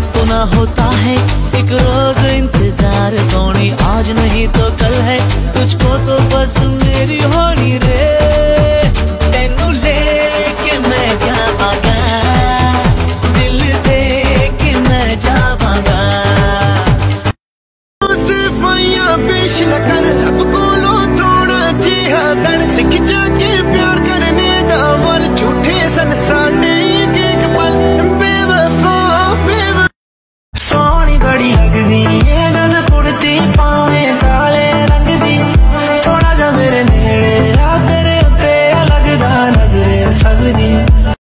तो ना होता है एक रोज इंतजार सोनी, आज नहीं तो कल है, तुझको तो बस मेरी होनी रे। तेनू लेके मैं जावांगा, दिल दे के मैं जावांगा। सिफाइयां पेश न कर, अब कोलो थोड़ा जिहा दर, सिख जाके प्यार करने दा वल, झूठे सन साडे एक पल, बेवफा बेवफा। सोहनी बड़ी लगदी ए नन कुड़ती, पावे काले रंग दी, थोड़ा जा मेरे नेड़े आ, तेरे उत्ते लगदा नजरे सब दी।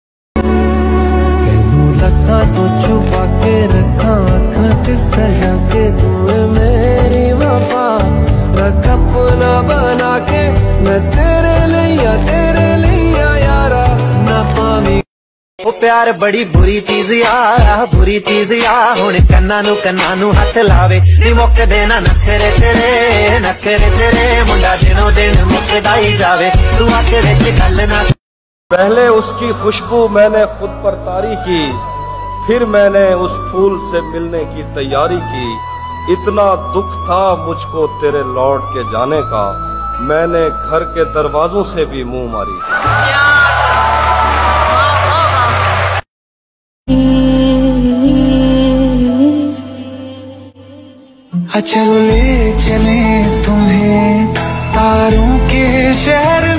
कैनू लगा तो छुपा के रखा अखां ते सजा के, तू मेरी वफा रख अपना बना के, मैं तेरे लिया यारा ना पावी। ओ प्यार बड़ी बुरी चीज आ, बुरी चीज आ, हुण कन्ना नू हथ लावे, नी मुक देना नखरे तेरे, मुंडा दिनों दिन मुकदा ही जावे, तू आके विच गल ना। पहले उसकी खुशबू मैंने खुद पर तारी की, फिर मैंने उस फूल से मिलने की तैयारी की। इतना दुख था मुझको तेरे लौट के जाने का, मैंने घर के दरवाजों से भी मुंह मारी। चलो ले चले तुम्हें तारों के शहर